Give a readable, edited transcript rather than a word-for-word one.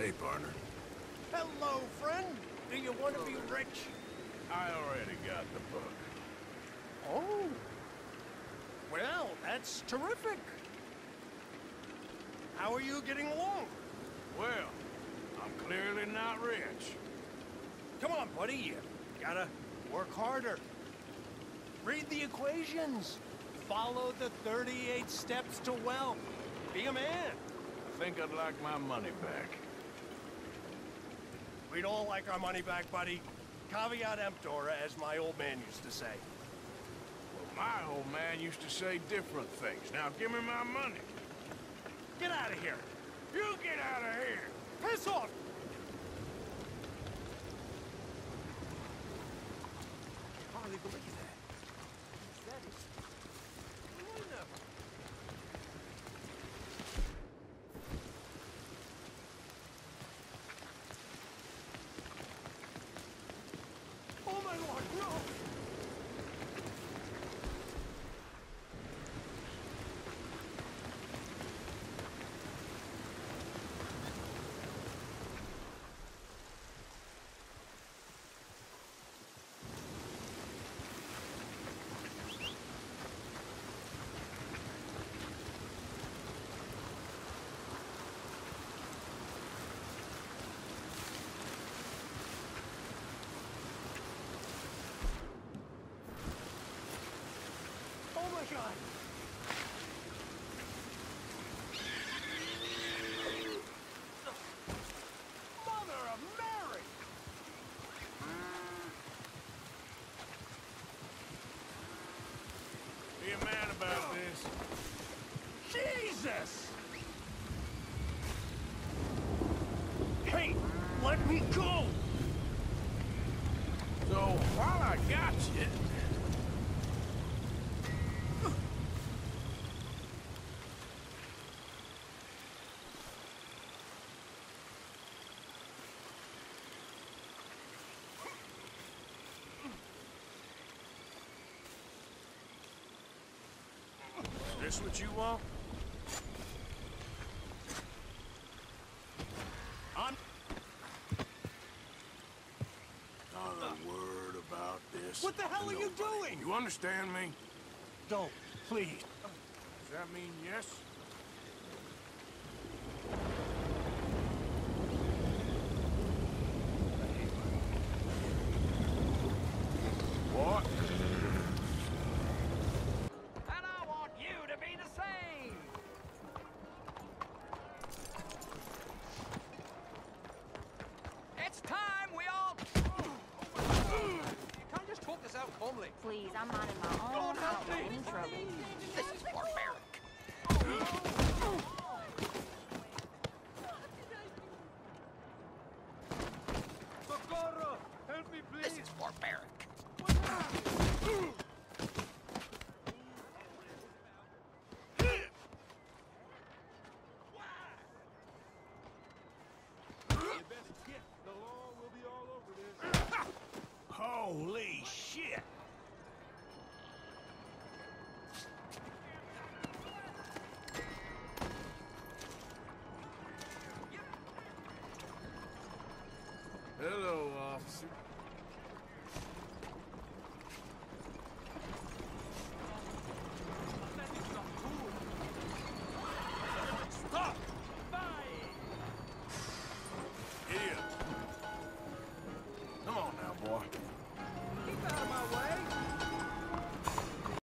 Hey, partner. Hello, friend. Do you want to be rich? I already got the book. Oh. Well, that's terrific. How are you getting along? Well, I'm clearly not rich. Come on, buddy. You gotta work harder. Read the equations. Follow the 38 steps to wealth. Be a man. I think I'd like my money back. We'd all like our money back, buddy. Caveat emptor, as my old man used to say. Well, my old man used to say different things. Now give me my money. Get out of here. You get out of here! Piss off! Hardly believe that. That is... Oh my lord, no! Oh my god! Mother of Mary! Be a man about this. Jesus! Hey, let me go! So, while I got you... Is this what you want? I'm... Not a word about this. What the hell to are you nobody. doing? You understand me? Don't, please. Does that mean yes? What? And I want you to be the same! It's time we all... You can't just talk this out calmly. Please, I'm minding my own. I don't want any trouble. This is barbaric. Socorro! Help me, please! This is barbaric. Holy shit! Hello, officer. Stop! Idiot. Come on now, boy.